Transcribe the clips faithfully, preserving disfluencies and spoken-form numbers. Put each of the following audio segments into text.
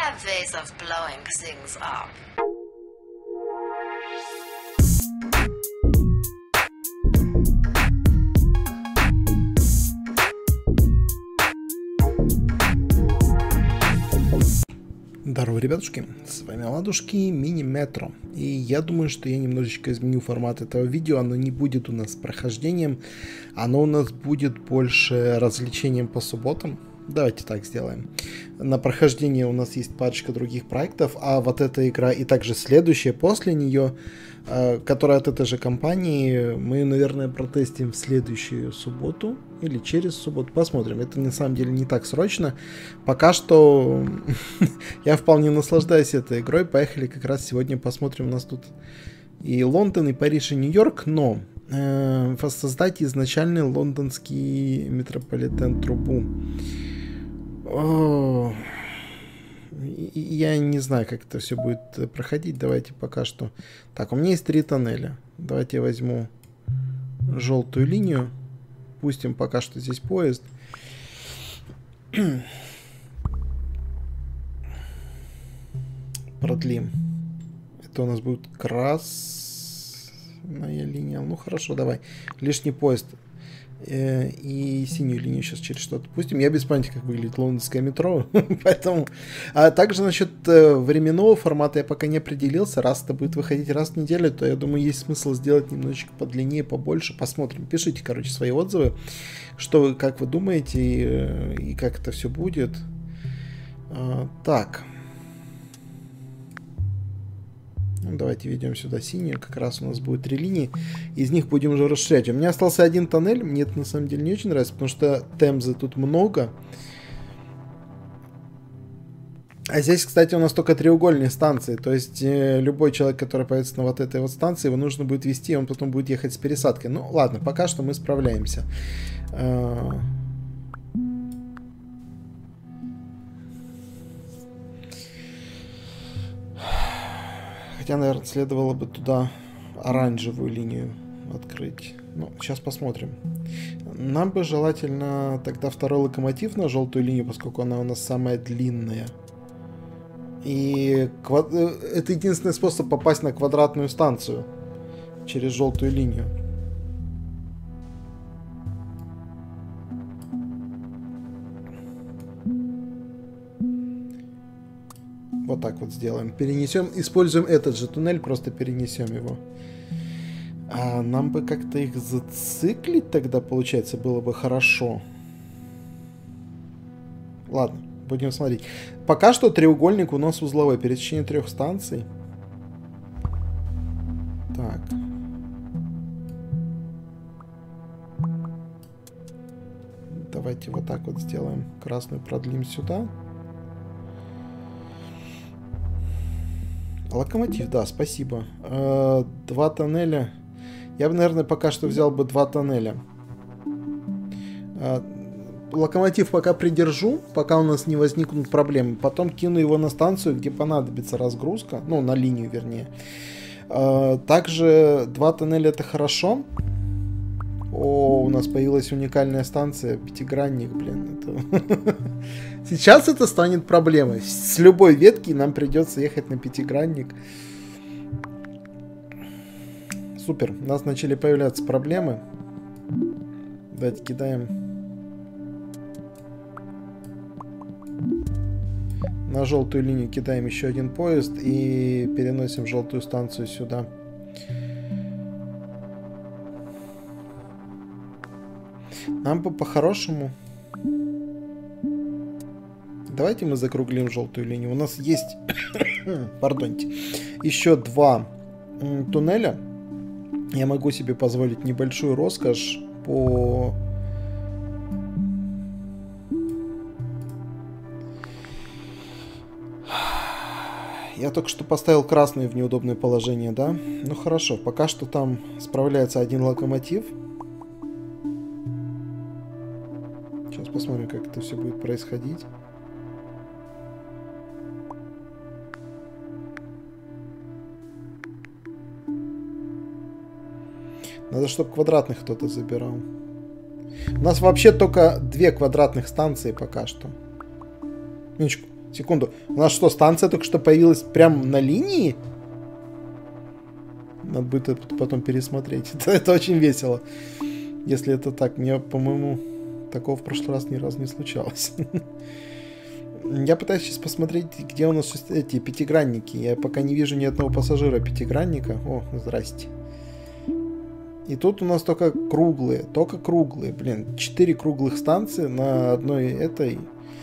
have ways of blowing things up. Здорово, ребятушки, с вами Ладушки, мини-метро. И я думаю, что я немножечко изменю формат этого видео. Оно не будет у нас прохождением, оно у нас будет больше развлечением по субботам. Давайте так сделаем. На прохождение у нас есть парочка других проектов, а вот эта игра и также следующая после нее, которая от этой же компании, мы, наверное, протестим в следующую субботу или через субботу. Посмотрим. Это на самом деле не так срочно. Пока что я вполне наслаждаюсь этой игрой. Поехали как раз сегодня посмотрим. У нас тут и Лондон, и Париж, и Нью-Йорк, но э, воссоздать изначальный лондонский метрополитен трубу. О, я не знаю, как это все будет проходить. Давайте пока что. Так, у меня есть три тоннеля. Давайте я возьму желтую линию. Пустим пока что здесь поезд. Продлим. Это у нас будет красная линия. Ну хорошо, давай. Лишний поезд. И синюю линию сейчас через что-то пустим. Я без понятия, как выглядит лондонское метро. Поэтому. А также насчет временного формата я пока не определился. Раз это будет выходить раз в неделю, то я думаю, есть смысл сделать немножечко подлиннее, побольше. Посмотрим. Пишите, короче, свои отзывы. Что вы, как вы думаете, и, и как это все будет. А, так. Ну, давайте ведем сюда синюю. Как раз у нас будет три линии. Из них будем уже расширять. У меня остался один тоннель. Мне это на самом деле не очень нравится, потому что Темзы тут много. А здесь, кстати, у нас только треугольные станции. То есть э, любой человек, который появится на вот этой вот станции, его нужно будет вести, и он потом будет ехать с пересадкой. Ну, ладно, пока что мы справляемся. А... Хотя, наверное, следовало бы туда оранжевую линию открыть. Ну, сейчас посмотрим. Нам бы желательно тогда второй локомотив на желтую линию, поскольку она у нас самая длинная. И квад... это единственный способ попасть на квадратную станцию через желтую линию. Вот так вот сделаем. Перенесем, используем этот же туннель, просто перенесем его. А нам бы как-то их зациклить тогда, получается, было бы хорошо. Ладно, будем смотреть. Пока что треугольник у нас узловой. Пересечение трех станций. Так. Давайте вот так вот сделаем. Красную продлим сюда. Локомотив, да, спасибо. Э, два тоннеля. Я бы, наверное, пока что взял бы два тоннеля. Э, локомотив пока придержу, пока у нас не возникнут проблемы. Потом кину его на станцию, где понадобится разгрузка. Ну, на линию, вернее. Э, также два тоннеля это хорошо. О, у нас появилась уникальная станция. Пятигранник, блин. Это... Сейчас это станет проблемой. С любой ветки нам придется ехать на пятигранник. Супер. У нас начали появляться проблемы. Давайте кидаем. На желтую линию кидаем еще один поезд. И переносим желтую станцию сюда. Нам бы по-хорошему... Давайте мы закруглим желтую линию. У нас есть, пардоньте, еще два туннеля. Я могу себе позволить небольшую роскошь по... Я только что поставил красный в неудобное положение, да? Ну хорошо, пока что там справляется один локомотив. Сейчас посмотрим, как это все будет происходить. Надо, чтобы квадратных кто-то забирал. У нас вообще только две квадратных станции пока что. Минуточку. Секунду. У нас что, станция только что появилась прямо на линии? Надо будет это потом пересмотреть. Это, это очень весело. Если это так. Мне, по-моему, такого в прошлый раз ни разу не случалось. Я пытаюсь сейчас посмотреть, где у нас эти пятигранники. Я пока не вижу ни одного пассажира пятигранника. О, здрасте. И тут у нас только круглые. Только круглые. Блин, четыре круглых станции на одной этой.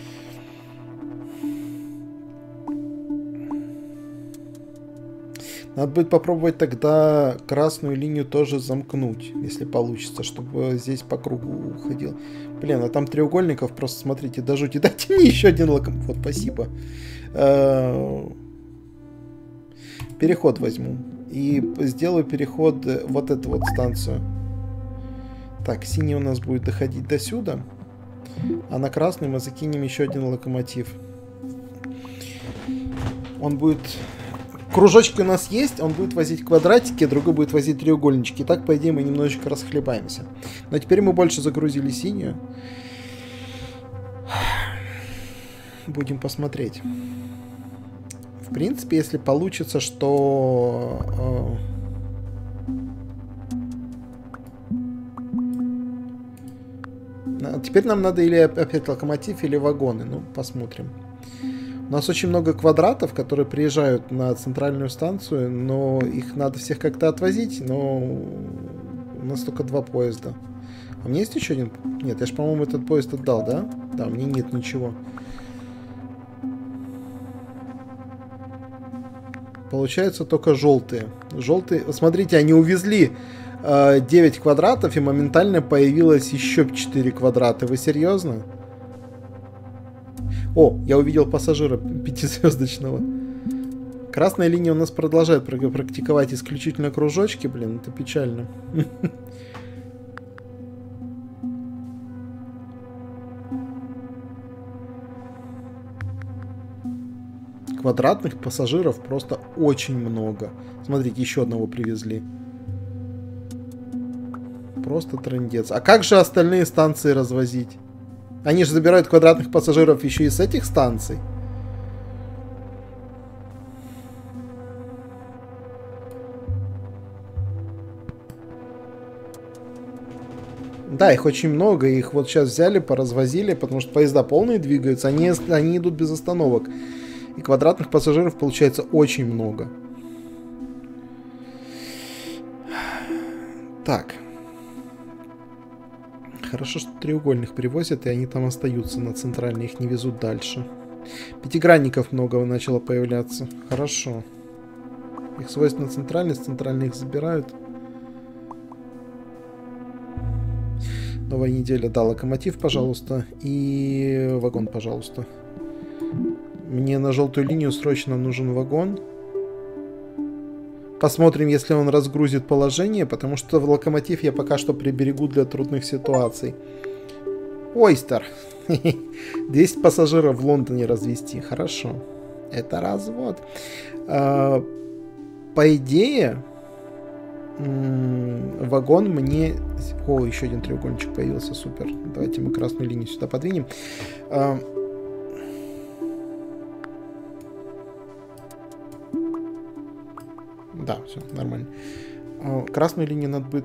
Надо будет попробовать тогда красную линию тоже замкнуть, если получится, чтобы здесь по кругу уходил. Блин, а там треугольников просто, смотрите, до жути. Дайте мне еще один локомотив. Вот, спасибо. Переход возьму. И сделаю переход вот эту вот станцию. Так, синий у нас будет доходить до сюда. А на красный мы закинем еще один локомотив. Он будет... Кружочки у нас есть, он будет возить квадратики, другой будет возить треугольнички. И так, по идее, мы немножечко расхлебаемся. Но теперь мы больше загрузили синюю. Будем посмотреть. В принципе, если получится, что... Э, теперь нам надо или опять локомотив, или вагоны. Ну, посмотрим. У нас очень много квадратов, которые приезжают на центральную станцию, но их надо всех как-то отвозить, но у нас только два поезда. А у меня есть еще один? Нет, я же, по-моему, этот поезд отдал, да? Да, у меня нет ничего. Получается только желтые. Желтые, смотрите, они увезли э, девять квадратов, и моментально появилось еще четыре квадрата. Вы серьезно? О, я увидел пассажира пятизвездочного. Красная линия у нас продолжает практиковать исключительно кружочки. Блин, это печально. Квадратных пассажиров просто очень много. Смотрите, еще одного привезли. Просто трындец. А как же остальные станции развозить? Они же забирают квадратных пассажиров еще и с этих станций. Да, их очень много. Их вот сейчас взяли, поразвозили, потому что поезда полные двигаются. Они, они идут без остановок. И квадратных пассажиров получается очень много. Так. Хорошо, что треугольных привозят, и они там остаются на центральной, их не везут дальше. Пятигранников много начало появляться. Хорошо. Их свозят на центральный, с центральной их забирают. Новая неделя. Да, локомотив, пожалуйста. И вагон, пожалуйста. Мне на желтую линию срочно нужен вагон. Посмотрим, если он разгрузит положение, потому что в локомотив я пока что приберегу для трудных ситуаций. Ойстер. десять пассажиров в Лондоне развести. Хорошо. Это развод. А, по идее, вагон мне... О, еще один треугольничек появился. Супер. Давайте мы красную линию сюда подвинем. А, Да, все, нормально. Красную линию надо будет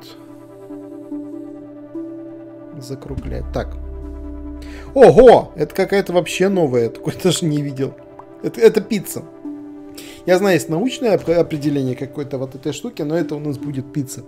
закруглять. Так. Ого! Это какая-то вообще новая. Я такой даже не видел. Это, это пицца. Я знаю, есть научное определение какой-то вот этой штуки, но это у нас будет пицца.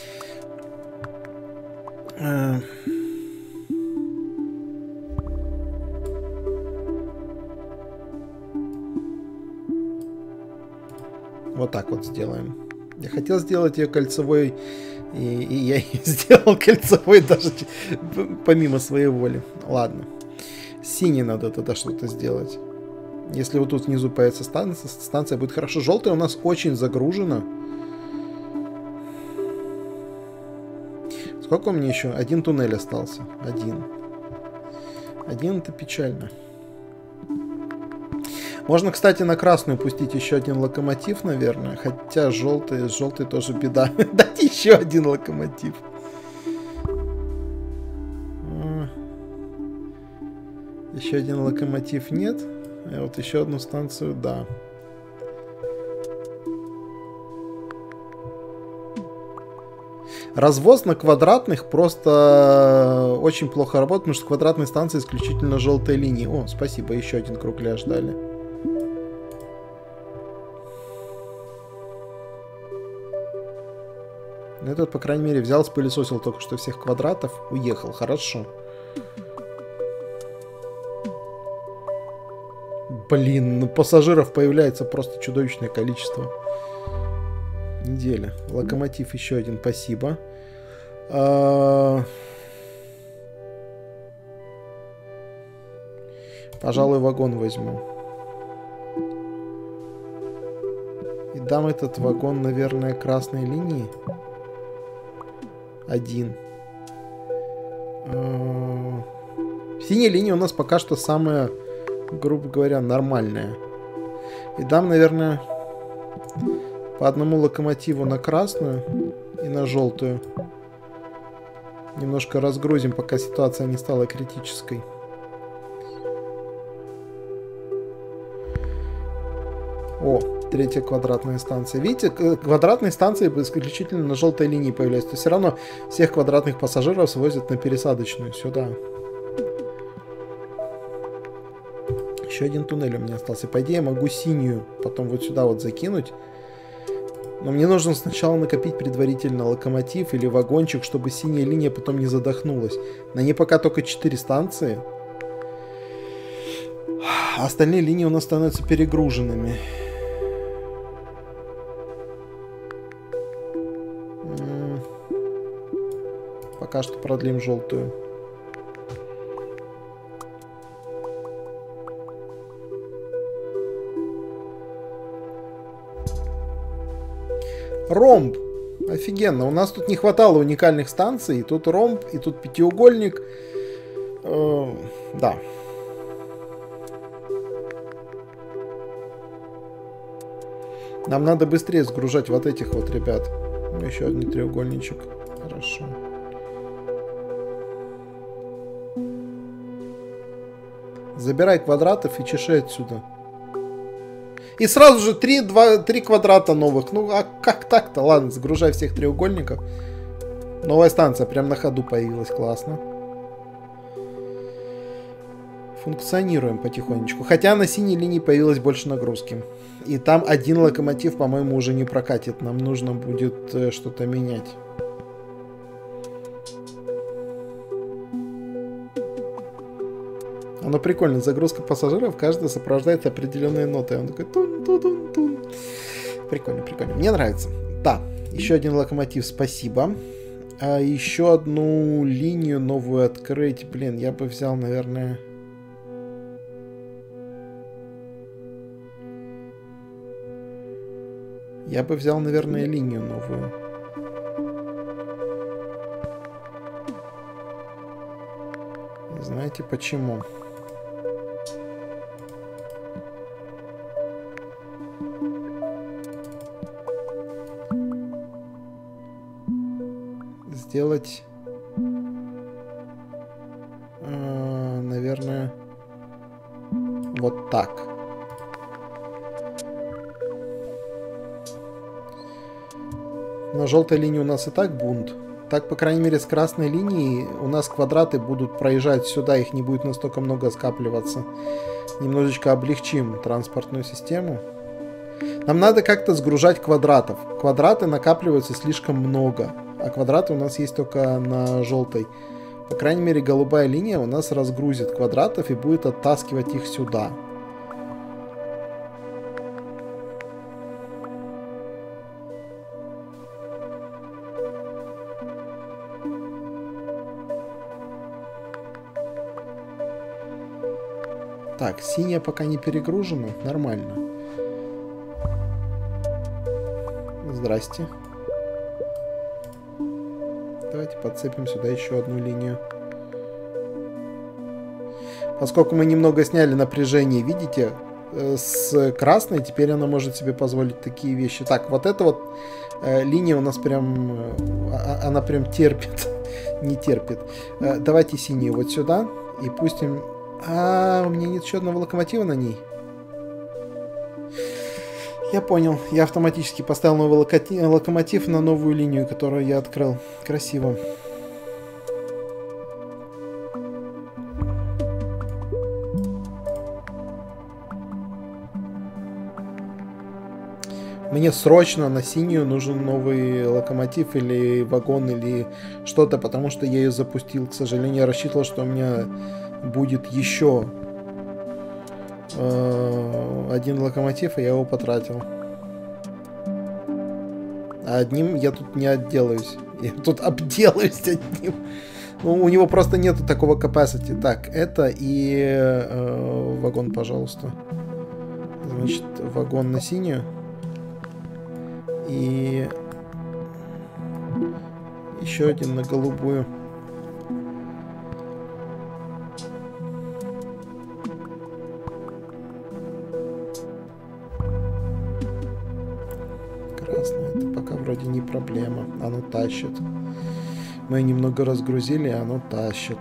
Вот так вот сделаем. Я хотел сделать ее кольцевой, и, и я ее сделал кольцевой даже помимо своей воли. Ладно. Синий надо тогда что-то сделать. Если вот тут внизу появится станция, станция будет хорошо. Желтая у нас очень загружена. Сколько у меня еще? Один туннель остался. Один. Один — это печально. Можно, кстати, на красную пустить еще один локомотив, наверное. Хотя желтый, желтый тоже беда. Дать еще один локомотив. Еще один локомотив нет. И вот еще одну станцию, да. Развоз на квадратных просто очень плохо работает, потому что квадратные станции исключительно желтые линии. О, спасибо, еще один кругляш дали. Этот, по крайней мере, взял, спылесосил только что всех квадратов, уехал. Хорошо. Блин, ну пассажиров появляется просто чудовищное количество. Неделя. Локомотив еще один, спасибо. А... Пожалуй, вагон возьму. И дам этот вагон, наверное, красной линии. Один. А... Синяя линия у нас пока что самая, грубо говоря, нормальная. И дам, наверное, по одному локомотиву на красную и на желтую. Немножко разгрузим, пока ситуация не стала критической. О, третья квадратная станция. Видите, квадратные станции исключительно на желтой линии появляются. То есть все равно всех квадратных пассажиров свозят на пересадочную сюда. Еще один туннель у меня остался. По идее, я могу синюю потом вот сюда вот закинуть. Но мне нужно сначала накопить предварительно локомотив или вагончик, чтобы синяя линия потом не задохнулась. На ней пока только четыре станции. А остальные линии у нас становятся перегруженными. Пока что продлим желтую. Ромб. Офигенно. У нас тут не хватало уникальных станций. И тут ромб, и тут пятиугольник. Э, да. Нам надо быстрее сгружать вот этих вот ребят. Еще один треугольничек. Хорошо. Забирай квадратов и чеши отсюда. И сразу же три, два, три квадрата новых. Ну, а как так-то? Ладно, загружай всех треугольников. Новая станция прям на ходу появилась. Классно. Функционируем потихонечку. Хотя на синей линии появилось больше нагрузки. И там один локомотив, по-моему, уже не прокатит. Нам нужно будет э, что-то менять. Оно прикольно. Загрузка пассажиров каждый сопровождает определенные ноты. Он такой тун-тун-тун-тун. Прикольно, прикольно. Мне нравится. Да, еще один локомотив, спасибо. А еще одну линию новую открыть. Блин, я бы взял, наверное... Я бы взял, наверное, линию новую. Знаете почему? Сделать, э, наверное, вот так. На желтой линии у нас и так бунт. Так, по крайней мере, с красной линией у нас квадраты будут проезжать сюда, их не будет настолько много скапливаться. Немножечко облегчим транспортную систему. Нам надо как-то сгружать квадратов. Квадраты накапливаются слишком много, а квадраты у нас есть только на желтой. По крайней мере, голубая линия у нас разгрузит квадратов и будет оттаскивать их сюда. Так, синяя пока не перегружена. Нормально. Здрасте. Давайте подцепим сюда еще одну линию. Поскольку мы немного сняли напряжение, видите, с красной теперь она может себе позволить такие вещи. Так, вот эта вот э, линия у нас прям... Э, она прям терпит. Не терпит. Э, давайте синюю вот сюда и пустим... А, у меня нет еще одного локомотива на ней. Я понял. Я автоматически поставил новый локоти- локомотив на новую линию, которую я открыл. Красиво. Мне срочно на синюю нужен новый локомотив или вагон или что-то, потому что я ее запустил. К сожалению, я рассчитывал, что у меня будет еще э, один локомотив, и я его потратил. А одним я тут не отделаюсь. Я тут обделаюсь одним. Ну, у него просто нету такого capacity. Так, это и э, вагон, пожалуйста. Значит, вагон на синюю. И еще один на голубую. Красное, это пока вроде не проблема. Оно тащит. Мы немного разгрузили, оно тащит.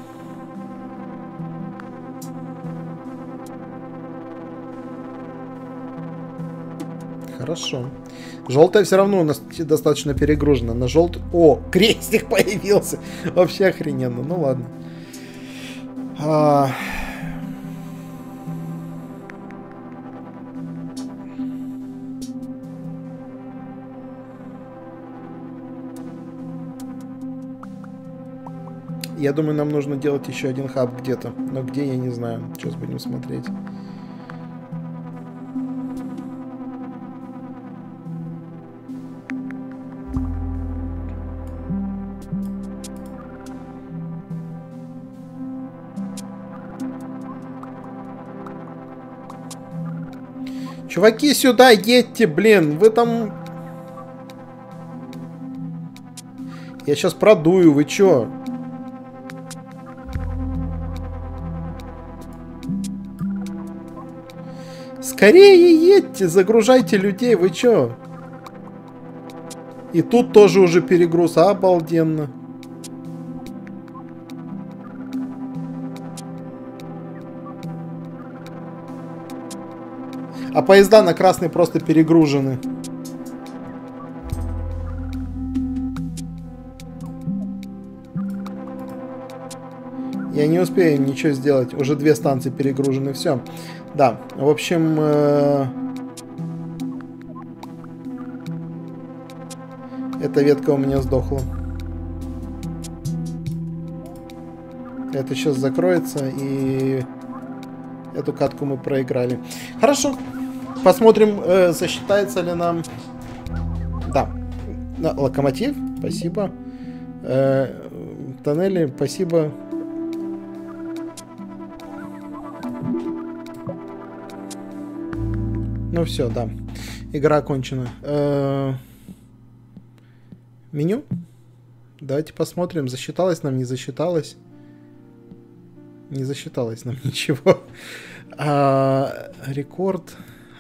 Хорошо. Желтая все равно у нас достаточно перегружена. На желтый... О, крестик появился. Вообще охрененно. Ну ладно. А... Я думаю, нам нужно делать еще один хаб где-то. Но где, я не знаю. Сейчас будем смотреть. Чуваки, сюда едьте, блин. Вы там... Я сейчас продую, вы чё? Скорее едьте, загружайте людей, вы чё? И тут тоже уже перегруз, обалденно. А поезда на красный просто перегружены. Я не успею ничего сделать. Уже две станции перегружены. Все. Да. В общем... Э эта ветка у меня сдохла. Это сейчас закроется, и эту катку мы проиграли. Хорошо. Посмотрим, э, засчитается ли нам... Да. Локомотив, спасибо. Э, тоннели, спасибо. Ну все, да. Игра окончена. Э, меню. Давайте посмотрим, засчиталось нам, не засчиталось. Не засчиталось нам ничего. А, рекорд.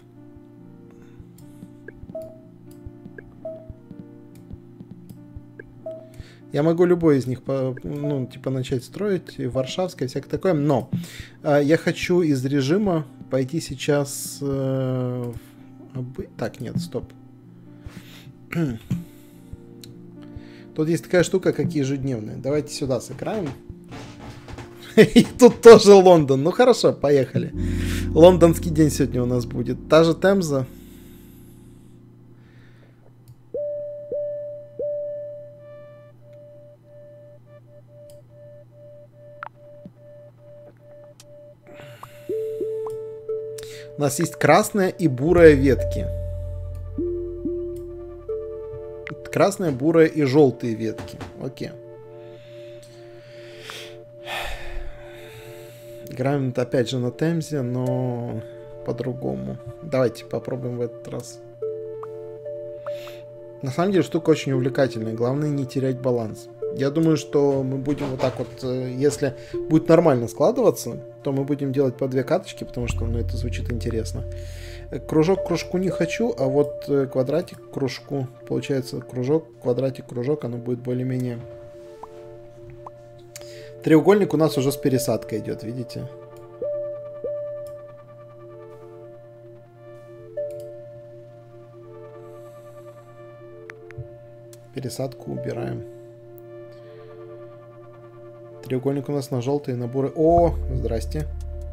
Я могу любой из них, по, ну, типа, начать строить, Варшавская, всякое такое, но э, я хочу из режима пойти сейчас... Э, в... Так, нет, стоп. Тут есть такая штука, как ежедневные. Давайте сюда сыграем. И тут тоже Лондон. Ну хорошо, поехали. Лондонский день сегодня у нас будет. Та же Темза. У нас есть красная и бурая ветки. Красная, бурая и желтые ветки. Окей. Играем опять же на Темзе, но по-другому. Давайте попробуем в этот раз. На самом деле штука очень увлекательная. Главное не терять баланс. Я думаю, что мы будем вот так вот, если будет нормально складываться, то мы будем делать по две каточки, потому что, ну, это звучит интересно. Кружок кружку не хочу, а вот квадратик кружку, получается, кружок, квадратик, кружок, оно будет более-менее. Треугольник у нас уже с пересадкой идет, видите? Пересадку убираем. Треугольник у нас на желтые наборы. О, здрасте.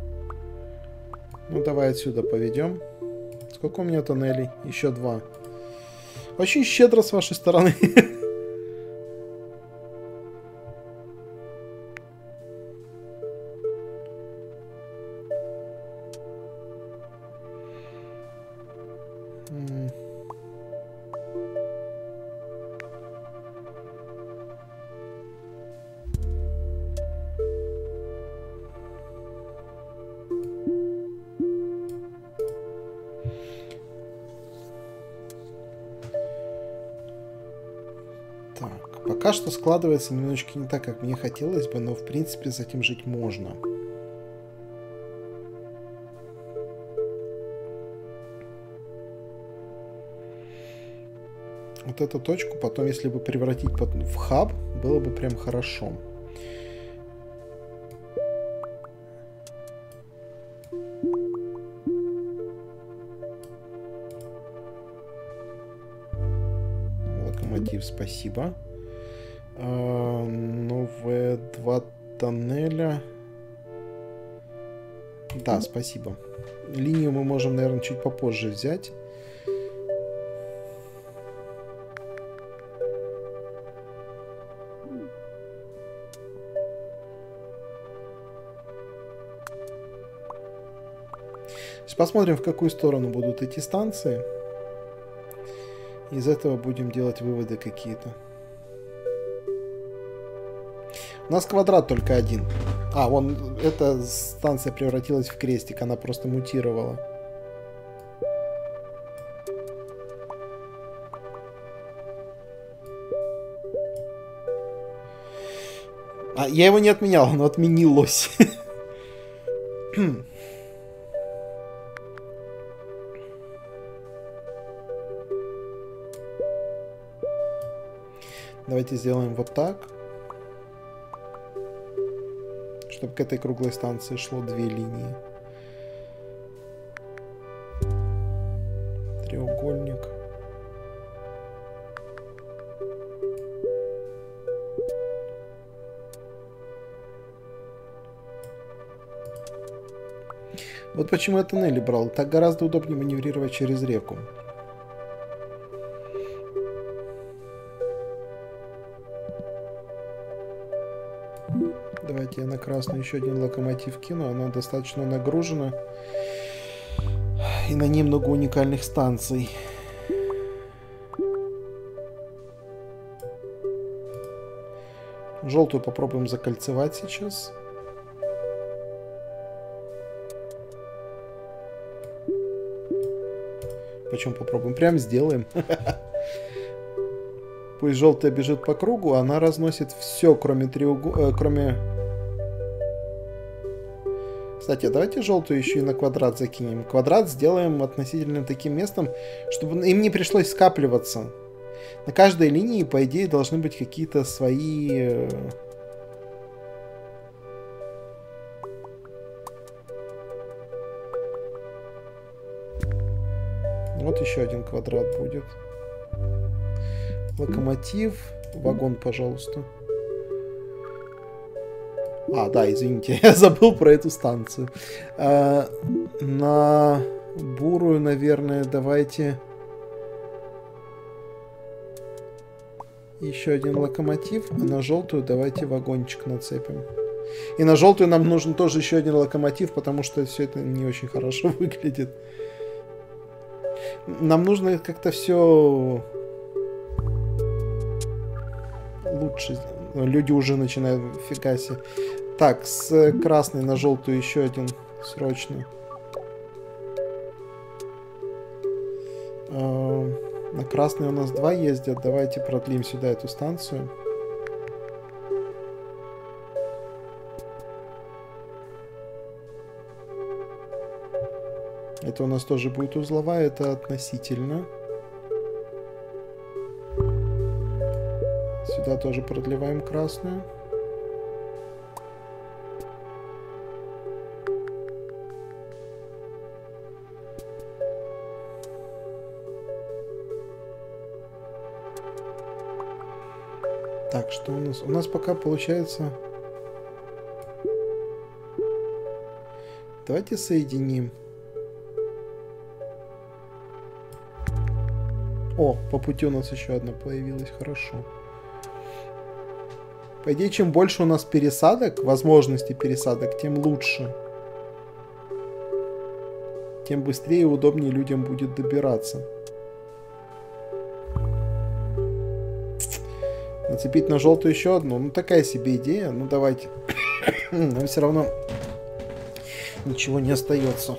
Ну, давай отсюда поведем. Сколько у меня тоннелей? Еще два. Очень щедро с вашей стороны. Пока что складывается немножечко не так, как мне хотелось бы, но в принципе с этим жить можно. Вот эту точку потом, если бы превратить в хаб, было бы прям хорошо. Локомотив, спасибо. Новые два тоннеля. Да, спасибо. Линию мы можем, наверное, чуть попозже взять. Сейчас посмотрим, в какую сторону будут идти станции. Из этого будем делать выводы какие-то. У нас квадрат только один. А, вон, эта станция превратилась в крестик, она просто мутировала. А, я его не отменял, оно отменилось. Давайте сделаем вот так. Чтобы к этой круглой станции шло две линии. Треугольник. Вот почему я туннели брал. Так гораздо удобнее маневрировать через реку. Давайте я на красную еще один локомотив кину. Она достаточно нагружена. И на ней много уникальных станций. Желтую попробуем закольцевать сейчас. Почему попробуем? Прям сделаем. Пусть желтая бежит по кругу, она разносит все, кроме треугольника, кроме... Кстати, давайте желтую еще и на квадрат закинем. Квадрат сделаем относительно таким местом, чтобы им не пришлось скапливаться. На каждой линии, по идее, должны быть какие-то свои... Вот еще один квадрат будет. Локомотив. Вагон, пожалуйста. А, да, извините, я забыл про эту станцию. А, на бурую, наверное, давайте... Еще один локомотив. А на желтую давайте вагончик нацепим. И на желтую нам нужен тоже еще один локомотив, потому что все это не очень хорошо выглядит. Нам нужно как-то все лучше. Люди уже начинают, фига себе. Так, с красной на желтую еще один срочно. А, на красной у нас два ездят. Давайте продлим сюда эту станцию. Это у нас тоже будет узловая, это относительно. Сюда тоже продлеваем красную. Так, что у нас? У нас пока получается... Давайте соединим. О, по пути у нас еще одна появилась. Хорошо. По идее, чем больше у нас пересадок, возможностей пересадок, тем лучше. Тем быстрее и удобнее людям будет добираться. Нацепить на желтую еще одну. Ну, такая себе идея. Ну, давайте. Но все равно ничего не остается.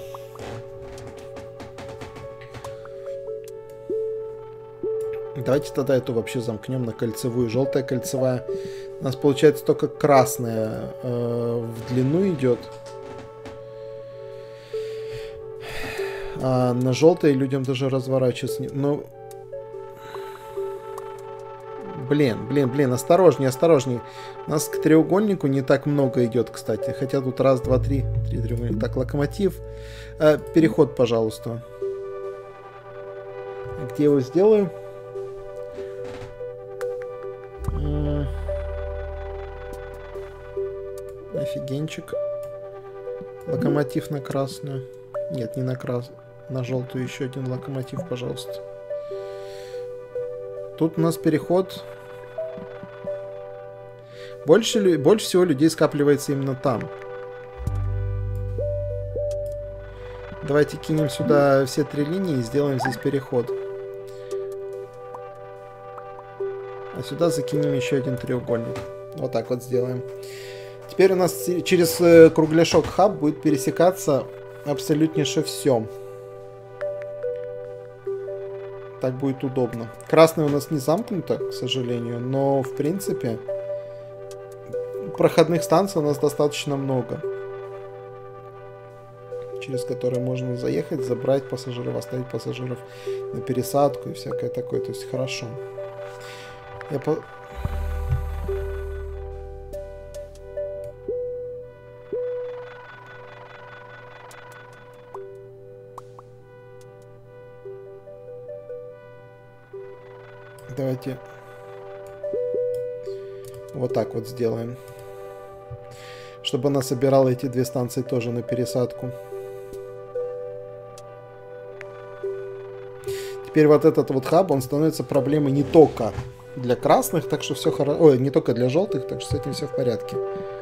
Давайте тогда эту вообще замкнем на кольцевую. Желтая кольцевая. У нас получается только красная э, в длину идет. А на желтой людям даже разворачиваться не... Ну... Блин, блин, блин, осторожней, осторожней. У нас к треугольнику не так много идет, кстати. Хотя тут раз, два, три. Три треугольника. Так, локомотив. Э, переход, пожалуйста. Где его сделаю? М-м- Офигенчик. Локомотив на красную. Нет, не на красную. На желтую еще один локомотив, пожалуйста. Тут у нас переход. Больше, больше всего людей скапливается именно там. Давайте кинем сюда все три линии и сделаем здесь переход. А сюда закинем еще один треугольник. Вот так вот сделаем. Теперь у нас через кругляшок хаб будет пересекаться абсолютнейше все. Так будет удобно. Красный у нас не замкнуто, к сожалению, но в принципе проходных станций у нас достаточно много, через которые можно заехать, забрать пассажиров, оставить пассажиров на пересадку и всякое такое. То есть хорошо. Я по... Давайте вот так вот сделаем, чтобы она собирала эти две станции тоже на пересадку. Теперь вот этот вот хаб, он становится проблемой не только для красных, так что все хорошо. Ой, не только для желтых, так что с этим все в порядке.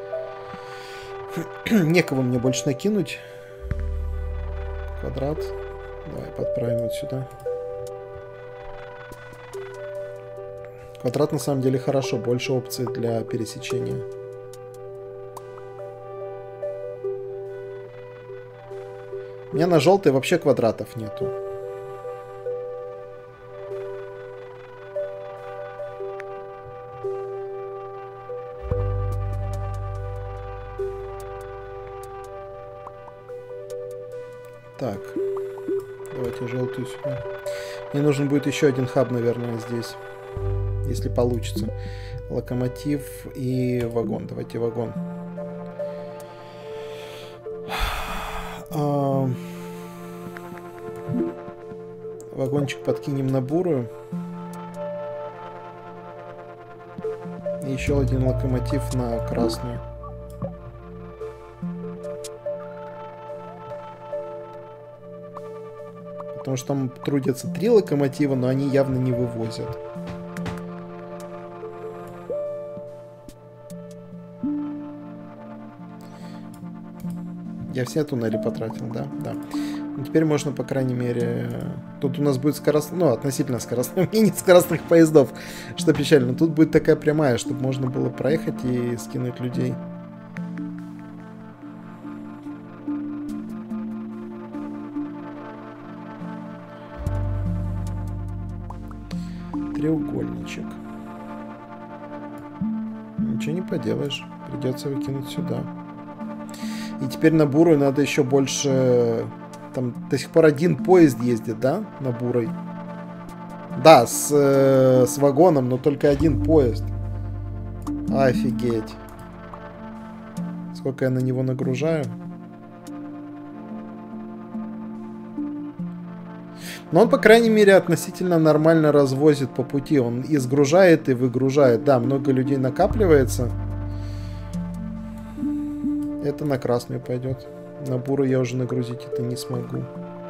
Некого мне больше накинуть. Квадрат. Давай подправим вот сюда. Квадрат на самом деле хорошо, больше опций для пересечения. У меня на желтой вообще квадратов нету. Так, давайте желтую сюда. Мне нужен будет еще один хаб, наверное, здесь. Если получится. Локомотив и вагон. Давайте вагон. А... Вагончик подкинем на бурую. И еще один локомотив на красную. Потому что там трудятся три локомотива, но они явно не вывозят. Я все туннели потратил, да? Да. Ну, теперь можно, по крайней мере... Тут у нас будет скоростной... Ну, относительно скоростной. У меня нет скоростных поездов, что печально. Тут будет такая прямая, чтобы можно было проехать и скинуть людей. Треугольничек. Ничего не поделаешь. Придется выкинуть сюда. И теперь на бурую надо еще больше... Там до сих пор один поезд ездит, да? На бурой. Да, с, э, с вагоном, но только один поезд. Офигеть. Сколько я на него нагружаю? Но он, по крайней мере, относительно нормально развозит по пути. Он и сгружает, и выгружает. Да, много людей накапливается. Это на красную пойдет. На бурую я уже нагрузить это не смогу.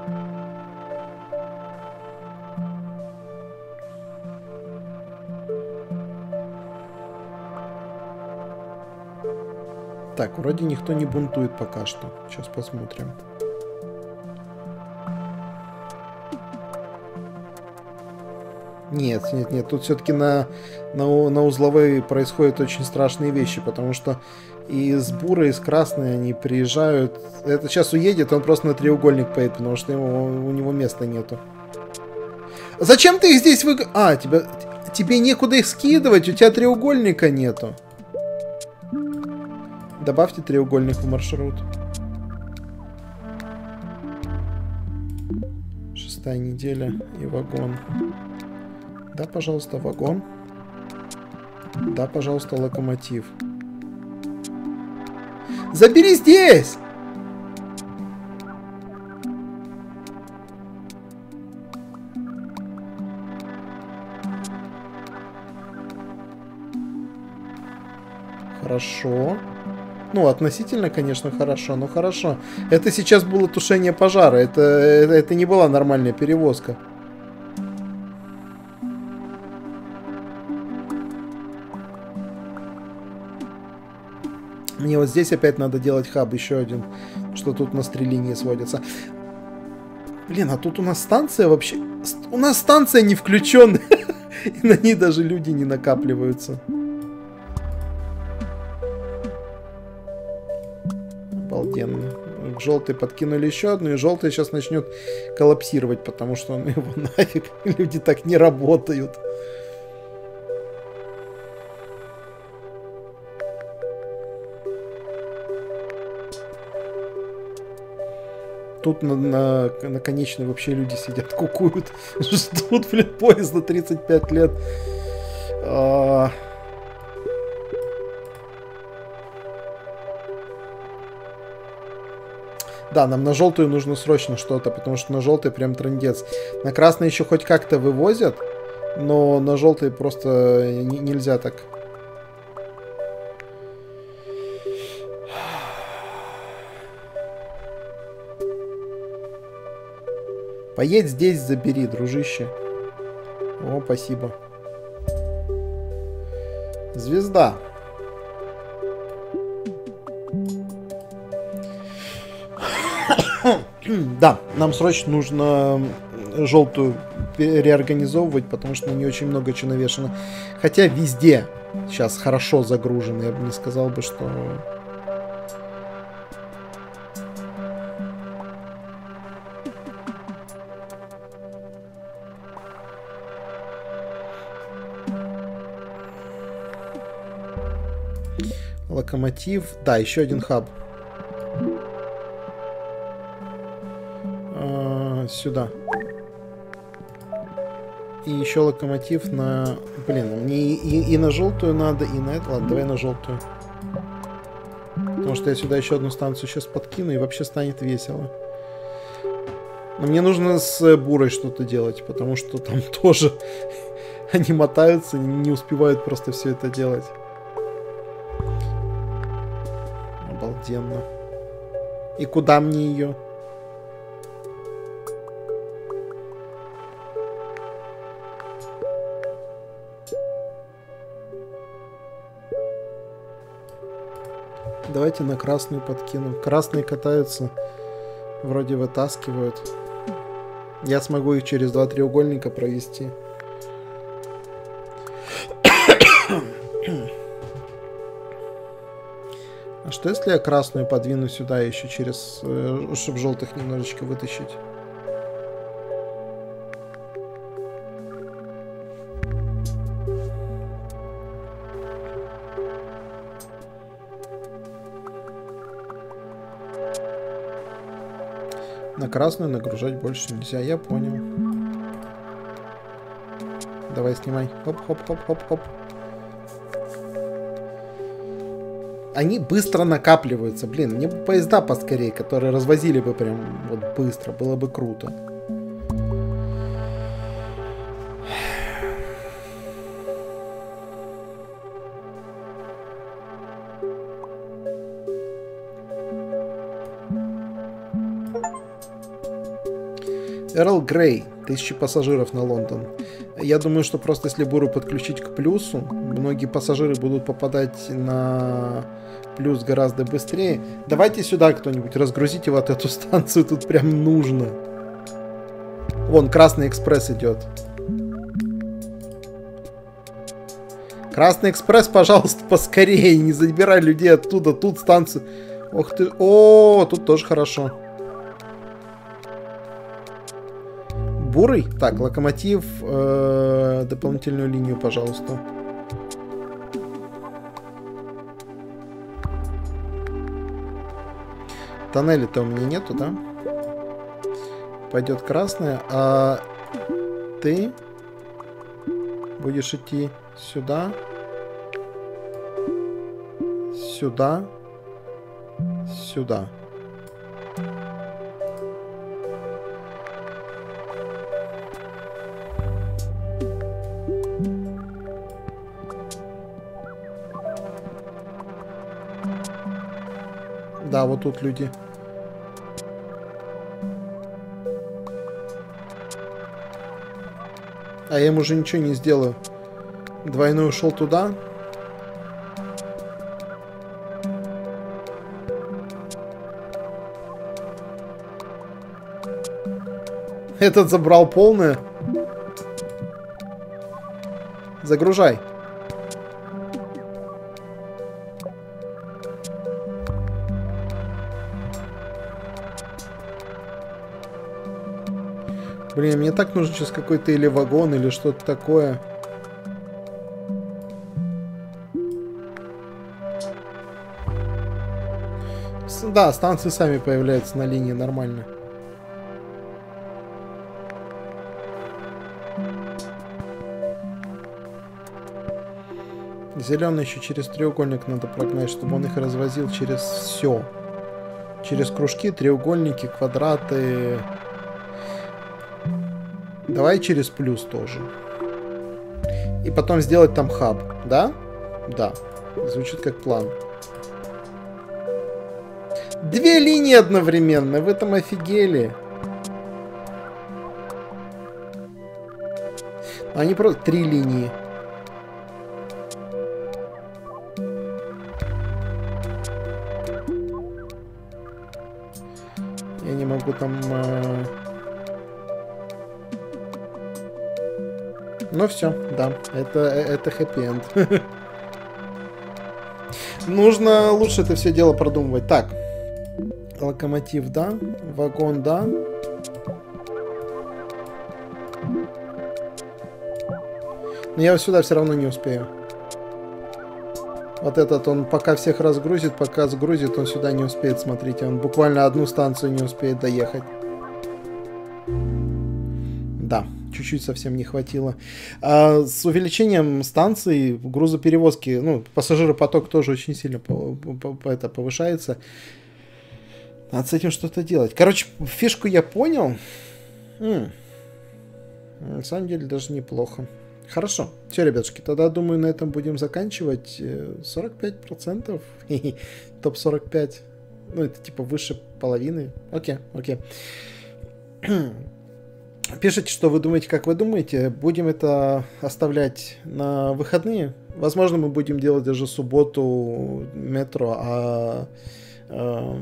Так, вроде никто не бунтует пока что. Сейчас посмотрим. Нет, нет, нет. Тут все-таки на, на, на узловой происходят очень страшные вещи, потому что и с бурой, и с красной они приезжают. Это сейчас уедет, он просто на треугольник поедет, потому что ему, у него места нету. Зачем ты их здесь вы... А, тебя, тебе некуда их скидывать, у тебя треугольника нету. Добавьте треугольник в маршрут. Шестая неделя и вагон. Да, пожалуйста, вагон. Да, пожалуйста, локомотив. Забери здесь! Хорошо. Ну, относительно, конечно, хорошо, но хорошо. Это сейчас было тушение пожара. Это, это, это не была нормальная перевозка. Мне вот здесь опять надо делать хаб еще один, что тут на стрелинии сводится. Блин, а тут у нас станция вообще... У нас станция не включенная. И на ней даже люди не накапливаются. Обалденно. К желтой подкинули еще одну, и желтая сейчас начнет коллапсировать, потому что ну, его нафиг. Люди так не работают. Тут на, на, на конечной вообще люди сидят, кукуют, ждут, блин, поезда тридцать пять лет. А... Да, нам на желтую нужно срочно что-то, потому что на желтой прям трындец. На красной еще хоть как-то вывозят, но на желтой просто не, нельзя так. Поедь здесь, забери, дружище. О, спасибо. Звезда. Да, нам срочно нужно желтую реорганизовывать, потому что на нее очень много чего навешано. Хотя везде сейчас хорошо загружено. Я бы не сказал бы, что... Локомотив. Да, еще один хаб. А, сюда. И еще локомотив на... Блин, мне и, и, и на желтую надо, и на это. Ладно, давай на желтую. Потому что я сюда еще одну станцию сейчас подкину, и вообще станет весело. Но мне нужно с бурой что-то делать, потому что там тоже они мотаются, не успевают просто все это делать. Обалденно. И куда мне ее? Давайте на красную подкину. Красные катаются, вроде вытаскивают. Я смогу их через два треугольника провести. А что если я красную подвину сюда еще через, чтобы желтых немножечко вытащить? На красную нагружать больше нельзя, я понял. Давай снимай. Хоп-хоп-хоп-хоп-хоп. Они быстро накапливаются. Блин, мне бы поезда поскорее, которые развозили бы прям вот быстро. Было бы круто. Эрл Грей. Тысячи пассажиров на Лондон. Я думаю, что просто если буру подключить к плюсу, многие пассажиры будут попадать на плюс гораздо быстрее. Давайте сюда кто-нибудь разгрузите вот эту станцию, тут прям нужно. Вон, Красный экспресс идет. Красный экспресс, пожалуйста, поскорее, не забирай людей оттуда, тут станция. Ох ты, о, тут тоже хорошо. Бурый? Так, локомотив, э, дополнительную линию, пожалуйста. Тоннеля-то у меня нету, да? Пойдет красная, а ты будешь идти сюда, сюда, сюда. Да, вот тут люди. А я им уже ничего не сделаю. Двойной ушел туда. Этот забрал полное. Загружай. Блин, мне так нужен сейчас какой-то или вагон, или что-то такое. С да, станции сами появляются на линии нормально. Зеленый еще через треугольник надо прогнать, чтобы он их развозил через все. Через кружки, треугольники, квадраты. Давай через плюс тоже. И потом сделать там хаб. Да? Да. Звучит как план. Две линии одновременно. Вы там офигели. Они просто... Три линии. Я не могу там... Э... Ну все, да, это, это хэппи-энд. Нужно лучше это все дело продумывать. Так, локомотив, да, вагон, да. Но я сюда все равно не успею. Вот этот, он пока всех разгрузит, пока сгрузит, он сюда не успеет, смотрите. Он буквально одну станцию не успеет доехать. Да. Чуть-чуть совсем не хватило. А с увеличением станций грузоперевозки, ну, пассажиропоток тоже очень сильно по, по, по, это повышается. Надо с этим что-то делать. Короче, фишку я понял. М-м. На самом деле даже неплохо. Хорошо. Все, ребятушки, тогда, думаю, на этом будем заканчивать. сорок пять процентов. топ сорок пять. Ну, это типа выше половины. Окей, окей. Пишите, что вы думаете, как вы думаете. Будем это оставлять на выходные. Возможно, мы будем делать даже субботу метро, а э,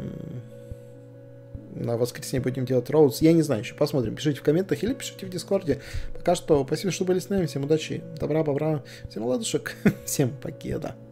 на воскресенье будем делать роудс. Я не знаю еще, посмотрим. Пишите в комментах или пишите в Дискорде. Пока что спасибо, что были с нами. Всем удачи, добра, бобра, всем ладушек, всем покеда.